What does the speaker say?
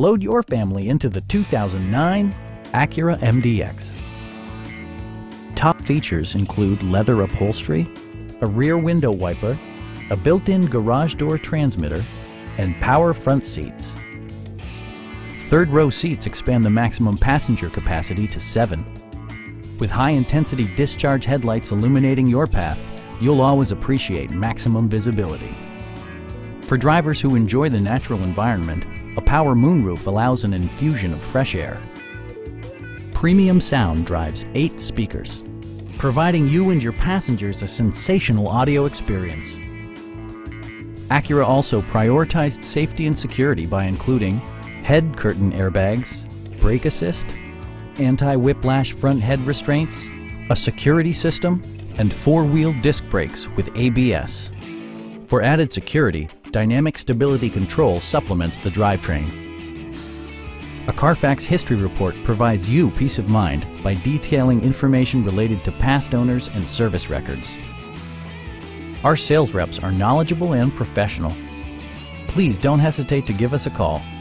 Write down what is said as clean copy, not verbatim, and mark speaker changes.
Speaker 1: Load your family into the 2009 Acura MDX. Top features include leather upholstery, a rear window wiper, a built-in garage door transmitter, and power front seats. Third-row seats expand the maximum passenger capacity to 7. With high-intensity discharge headlights illuminating your path, you'll always appreciate maximum visibility. For drivers who enjoy the natural environment, a power moonroof allows an infusion of fresh air. Premium sound drives 8 speakers, providing you and your passengers a sensational audio experience. Acura also prioritized safety and security by including head curtain airbags, brake assist, anti-whiplash front head restraints, a security system, and 4-wheel disc brakes with ABS. For added security, Dynamic Stability Control supplements the drivetrain. A Carfax history report provides you peace of mind by detailing information related to past owners and service records. Our sales reps are knowledgeable and professional. Please don't hesitate to give us a call.